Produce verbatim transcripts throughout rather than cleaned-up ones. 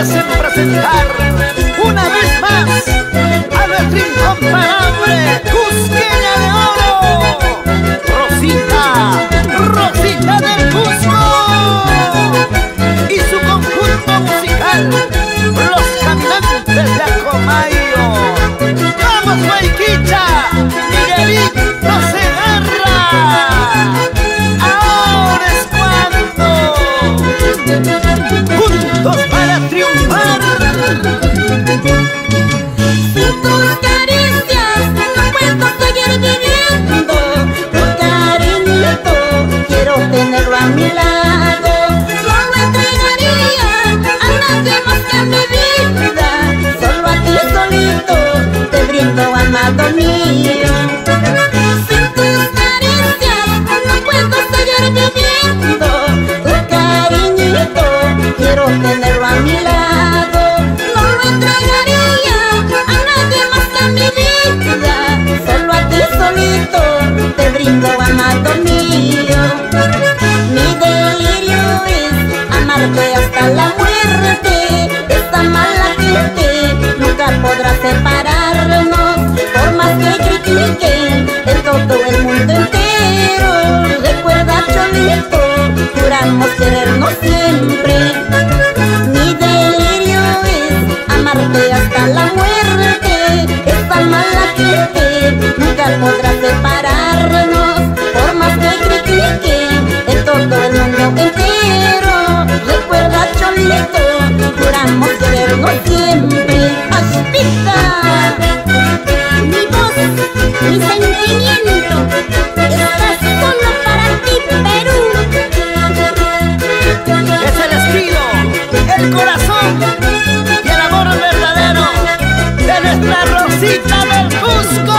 complace presentar una vez más a nuestra incomparable Cusqueña de Oro, Rosita, Rosita del Cusco, y su conjunto musical, Los Caminantes de Acomayo. ¡Vamos, Guayquicha! ¡Miguelito Segarra! ¡Ahora es cuando! ¡Juntos para triunfar! Sin tus caricias no puedo seguir viviendo. Tu cariñito quiero tenerlo a mi lado. No lo entregaría a nadie más que a mi vida. Solo a ti solito te brindo, amado mío. Sin tus caricias no puedo seguir viviendo. Tu cariñito quiero tenerlo a mi lado. No lo entregaría a nadie más que a mi vida. Solo a ti solito te brindo, amado mío. Mi delirio es amarte hasta la muerte. Esta mala gente nunca podrá separarnos. Por más que critiquen en todo el mundo entero, recuerda, Cholito, juramos querernos siempre. Mi delirio es amarte hasta la muerte. Esta mala gente nunca podrá separarnos. Por más que critiquen en todo el mundo entero, recuerda, Cholito, juramos querernos siempre. ¡Aspita! Mi voz, mi sentimiento, está solo para ti, Perú. Es el estilo, el corazón y el amor verdadero de nuestra Rosita del Cusco.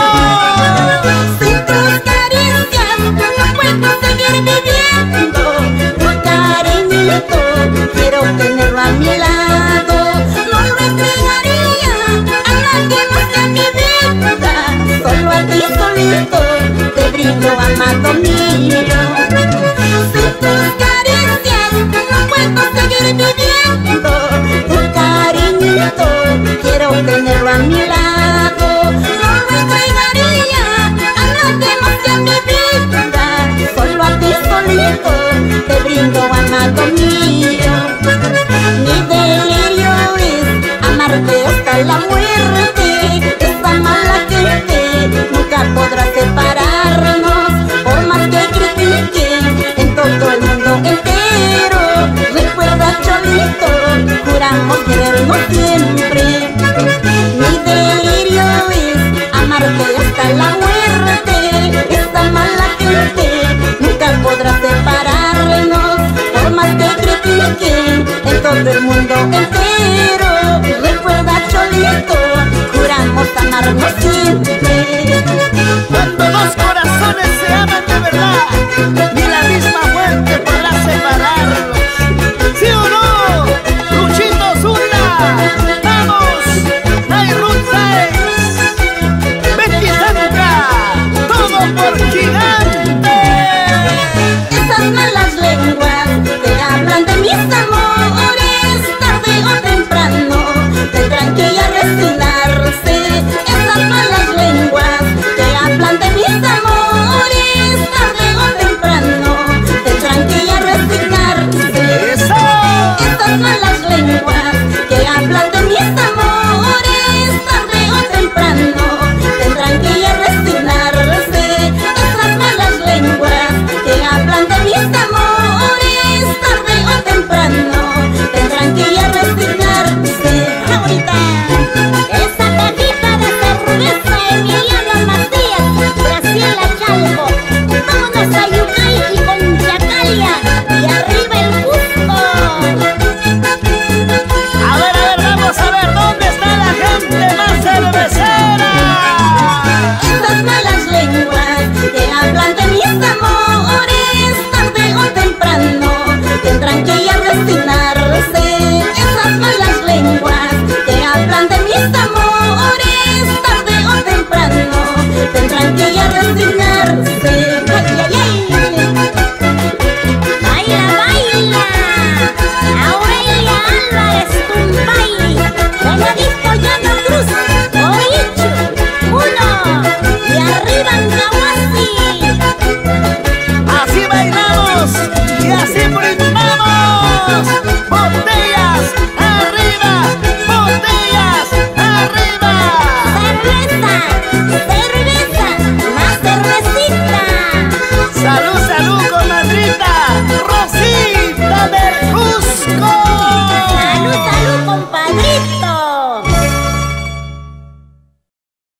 Sin tus caricias no puedo seguir viviendo. Tu cariñito quiero tenerlo a mi lado. No lo entregaría a nadie más que a mi vida. Solo a ti solito te brindo, amado mío. Sin tus caricias no puedo seguir viviendo. Tu cariñito quiero tenerlo a mi lado. No lo entregaría a nadie más que a mi vida. Solo a ti solito te brindo, amado mío. Mi delirio es amarte hasta la muerte. Esta mala gente nunca podrá separarnos. Por más que critiquen en todo el mundo entero, recuerda, Cholito, juramos querernos siempre. Mi delirio es amarte hasta la muerte. Esta mala gente nunca podrá separarnos. Por más que critiquen en todo el mundo entero, recuerda, Cholito, juramos amarnos siempre. Cuando dos corazones se aman de verdad, ni la misma muerte podrá separarlos. ¿Sí o no? Luchito Zurda, vamos, Nairut Saez, Betty Zanca, todo por Gigante. Esas malas lenguas que hablan de mis amores, tarde o temprano tendrán que ya resignarse. Esas malas lenguas que hablan de mis amores, tarde o temprano tendrán que ya resignarse. ¡Eso! Esas malas lenguas que hablan de mis amores, tarde o temprano tendrán que ya resignarse. Esas malas lenguas que hablan de mis amores, tarde o temprano tendrán que ya resignarse. Ahorita esa cajita de cerveza, Emiliano Matías, Graciela Chalco.